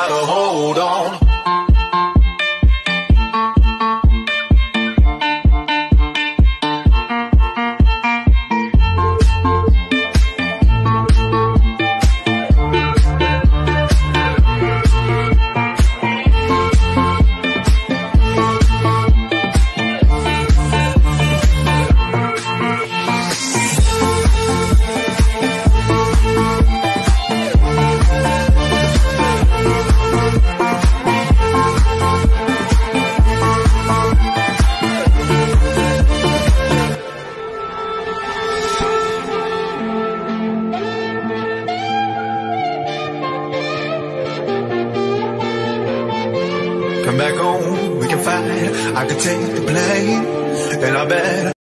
gotta hold on. Come back home, we can fight. I could take the blame, and I bet